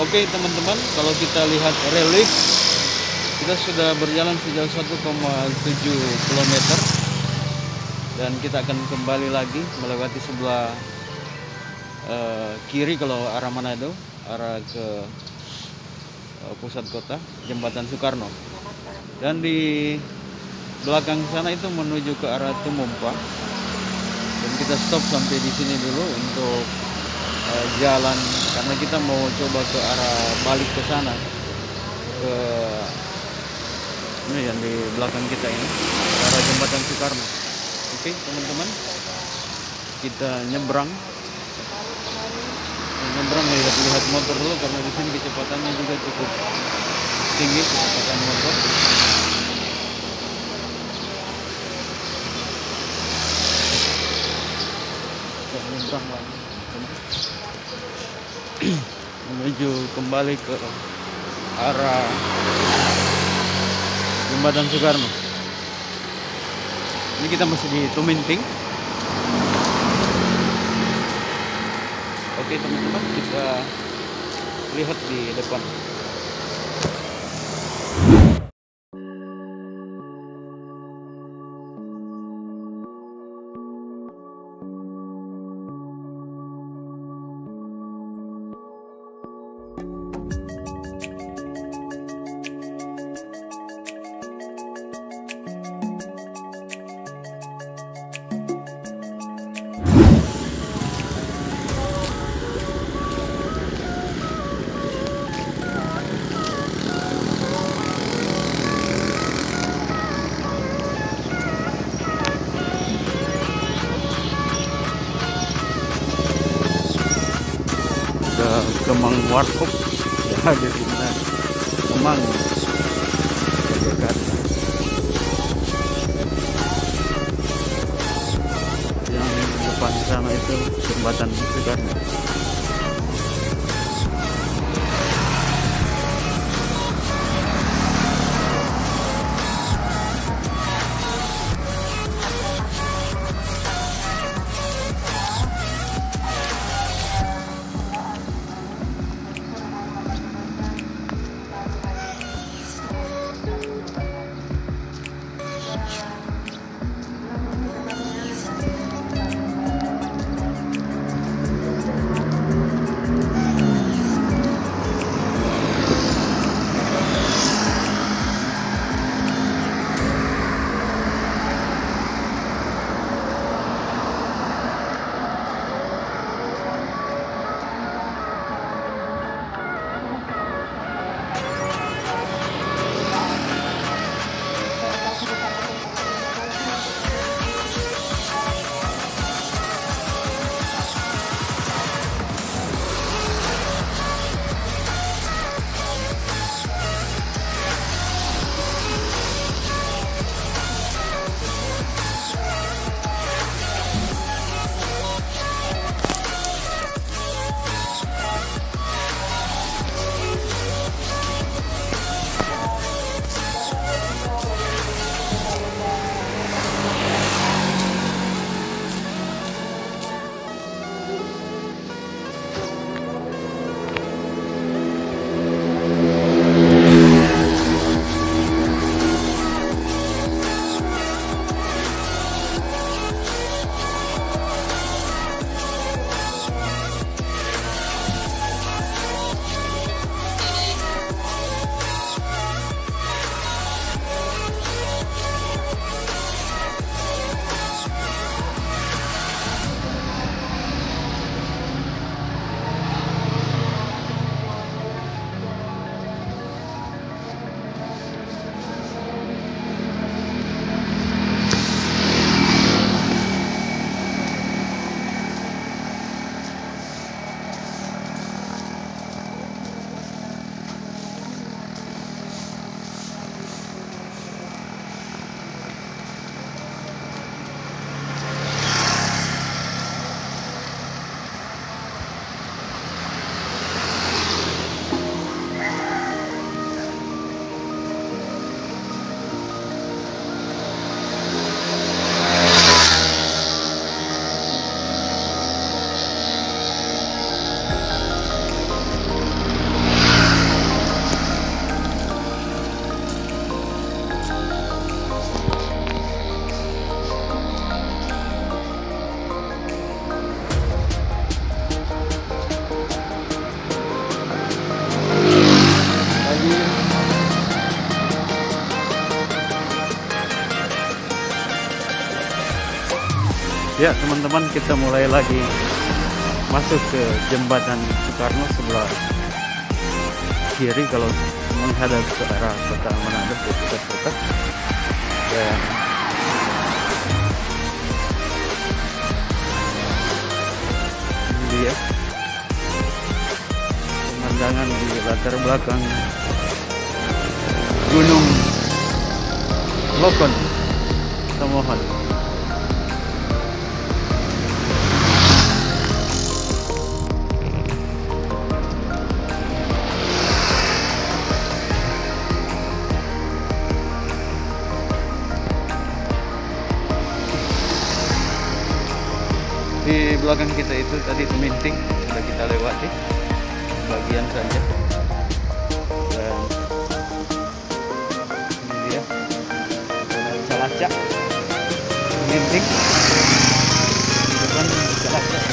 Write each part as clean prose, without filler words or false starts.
Oke teman-teman, kalau kita lihat relief, kita sudah berjalan sejauh 1,7 km dan kita akan kembali lagi melewati sebelah kiri kalau arah Manado, arah ke pusat kota, Jembatan Soekarno. Dan di belakang sana itu menuju ke arah Tumumpa. Dan kita stop sampai di sini dulu untuk jalan, karena kita mau coba ke arah balik ke sana, ke ini yang di belakang kita ini, ke arah Jembatan Soekarno. Oke teman-teman, kita nyebrang lihat motor dulu, karena di sini kecepatannya juga cukup tinggi, kecepatan motor. Kita nyebrang lagi menuju kembali ke arah Jembatan Soekarno. Ini kita masih di Tuminting. Oke teman-teman, kita lihat di depan. Kemang Warkop ya, di sini Kemang Jakarta. Yang depan sana itu Jembatan Soekarno. Ya teman-teman, kita mulai lagi masuk ke jembatan Soekarno sebelah kiri kalau menghadap ke arah kota Manado, ke pusat kota. Dan ini dia pemandangan di latar belakang Gunung Lokon Tomohon. Di belakang kita itu tadi Teminting sudah kita lewati bagian saja, dan ini dia Calacak Teminting di depan Calacak.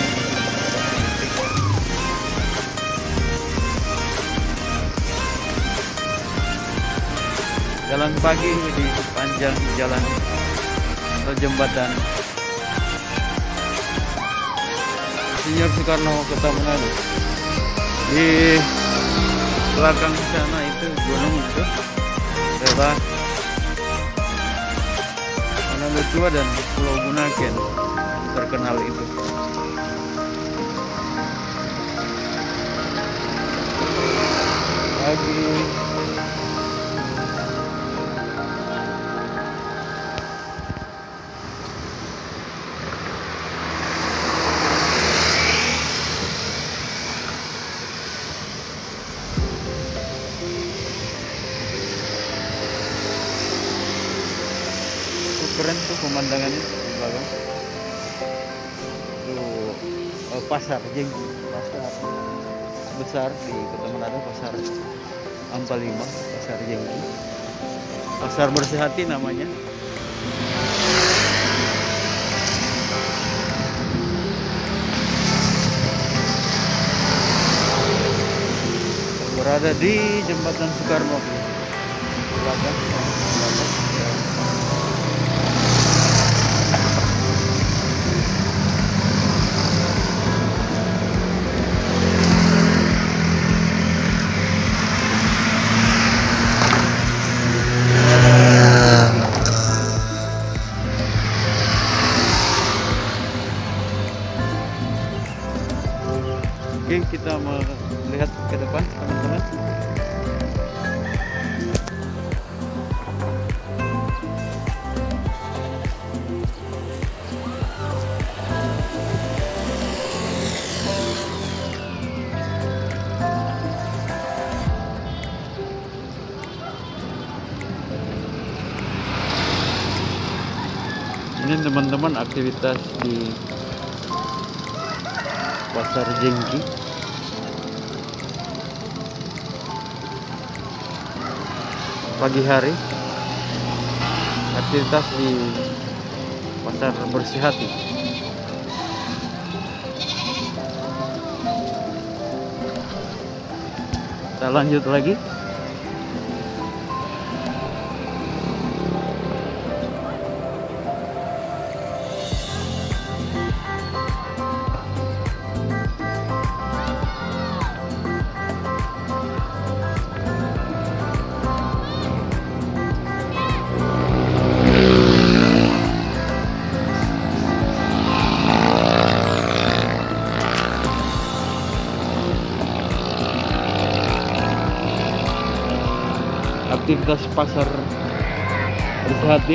Jalan pagi di sepanjang jalan atau jembatan Insinyur Soekarno Kota Manado. Di belakang sana itu gunung itu adalah Manado Tua dan Pulau Bunaken terkenal itu. Lagi keren tuh pemandangannya di belakang. Tuh pasar Jengki, pasar besar di Kota Manado, pasar Ampalima, pasar Jengki, pasar Bersih Hati namanya. Berada di jembatan Soekarno di belakang. Oke, kita melihat ke depan teman-teman. Ini teman-teman aktivitas di Pasar Jengki. Pagi hari aktivitas di Pasar Bersih Hati. Kita lanjut lagi. Aktivitas Pasar Bersih Hati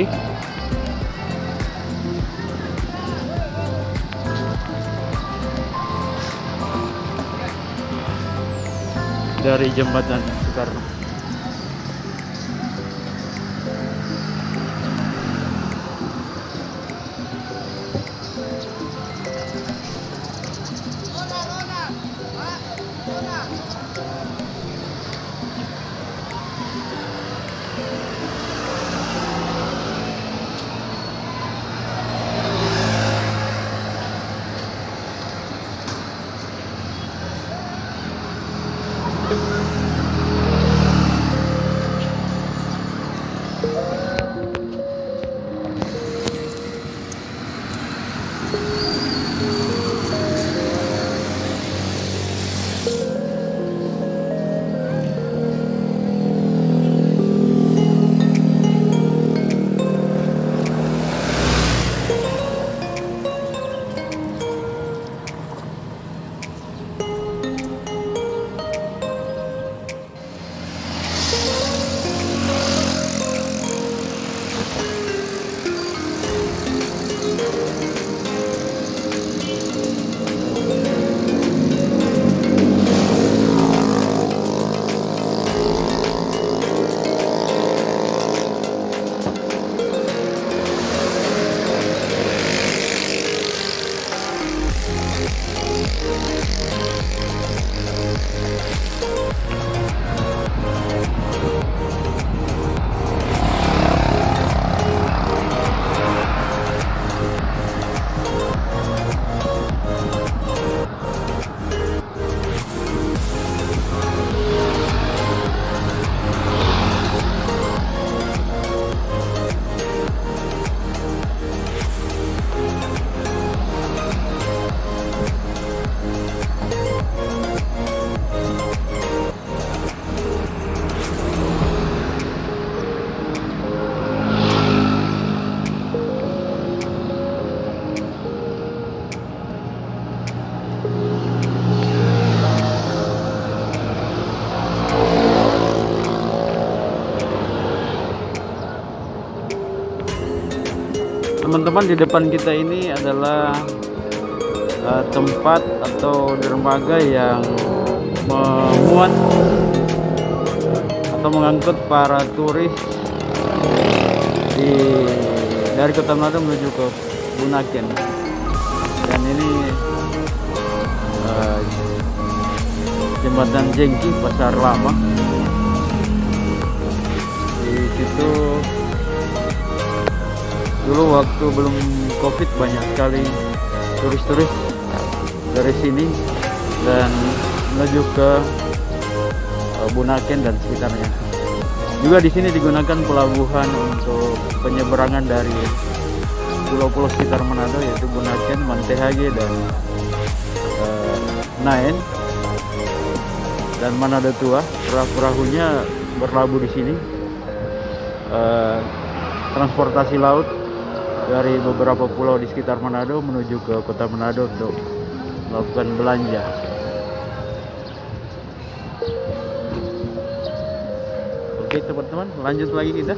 dari jembatan Soekarno. Teman-teman, di depan kita ini adalah tempat atau dermaga yang memuat atau mengangkut para turis dari Kota Manado menuju ke Bunaken. Dan ini jembatan Jengki Pasar Lama. Di situ dulu waktu belum COVID banyak sekali turis-turis dari sini dan menuju ke Bunaken dan sekitarnya. Juga di sini digunakan pelabuhan untuk penyeberangan dari pulau-pulau sekitar Manado, yaitu Bunaken, Mantehage dan Naen dan Manado Tua. Perahu-perahunya berlabuh di sini. Transportasi laut dari beberapa pulau di sekitar Manado menuju ke Kota Manado untuk melakukan belanja. Oke teman-teman, lanjut lagi kita.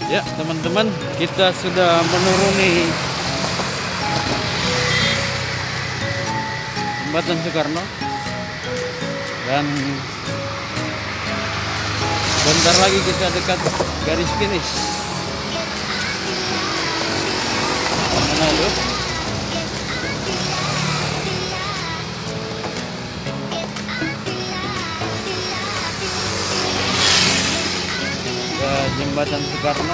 Ya teman-teman, kita sudah menuruni jembatan Soekarno dan bentar lagi kita dekat garis finish. Manado. Ke jembatan Soekarno.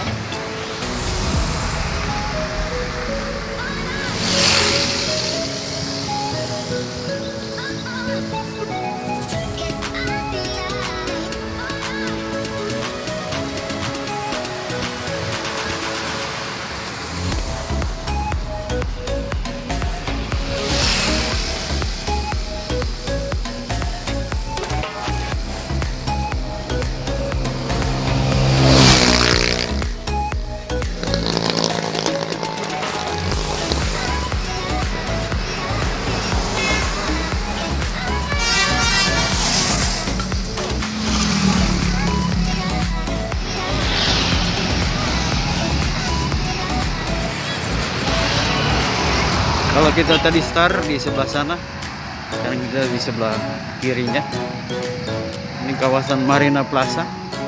Kalau kita tadi start di sebelah sana, sekarang kita di sebelah kirinya. Ini kawasan Marina Plaza.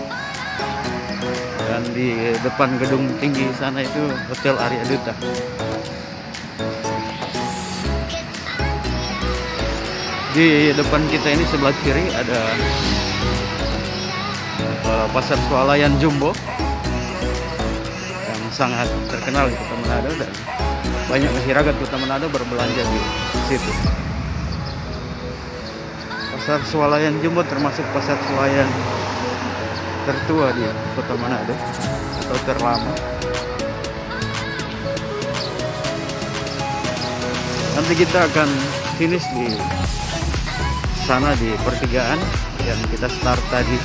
Dan di depan gedung tinggi sana itu Hotel Arya Duta. Di depan kita ini sebelah kiri ada Pasar Swalayan Jumbo yang sangat terkenal di Kota Manado, dan banyak masyarakat Kota Manado berbelanja di situ. Pasar Swalayan Jumbo termasuk pasar swalayan tertua di Kota Manado atau terlama. Nanti kita akan finish di sana di pertigaan yang kita start tadi.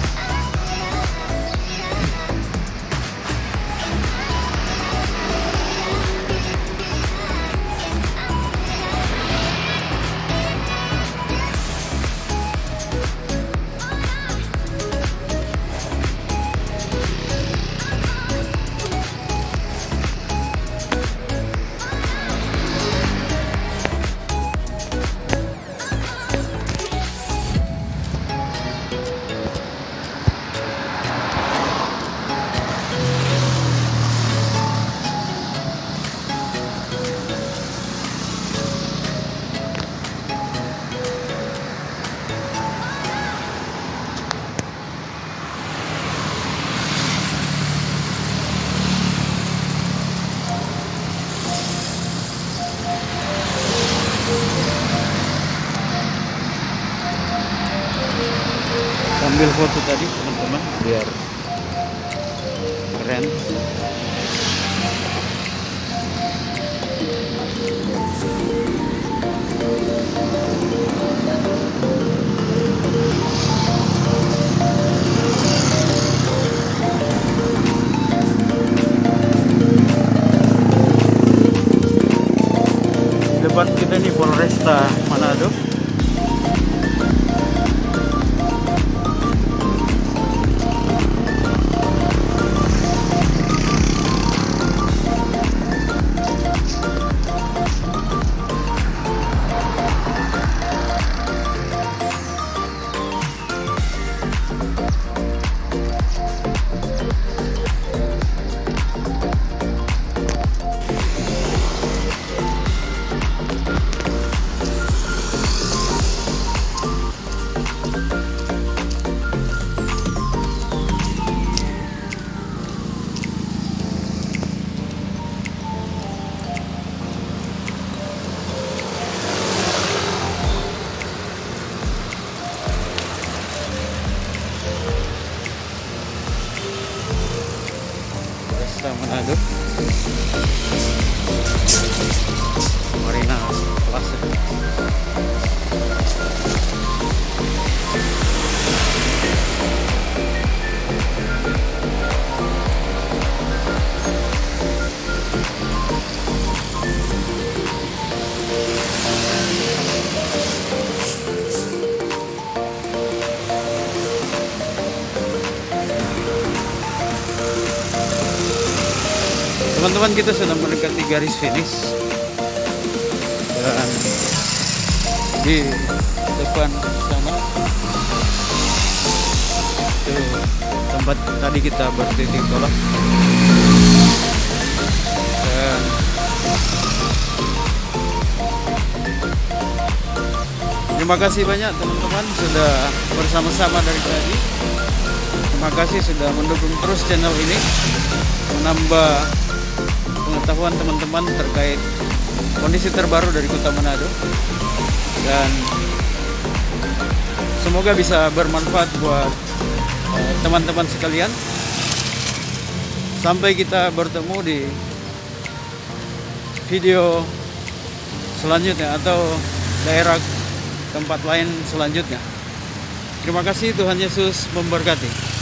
Ambil foto tadi teman-teman biar keren. Di depan kita ini Polresta Manado. Manado, Marina Plaza. teman-teman, kita sudah mendekati garis finish dan di depan sana itu tempat tadi kita bertitik tolak. Dan terima kasih banyak teman-teman sudah bersama-sama dari tadi. Terima kasih sudah mendukung terus channel ini, menambah pengetahuan teman-teman terkait kondisi terbaru dari Kota Manado, dan semoga bisa bermanfaat buat teman-teman sekalian. Sampai kita bertemu di video selanjutnya atau daerah tempat lain selanjutnya. Terima kasih, Tuhan Yesus memberkati.